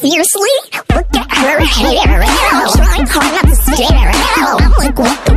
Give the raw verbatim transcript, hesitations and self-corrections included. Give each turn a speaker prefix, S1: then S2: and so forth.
S1: fiercely. Look at her hair. Trying hard not to stare. I'm like, what the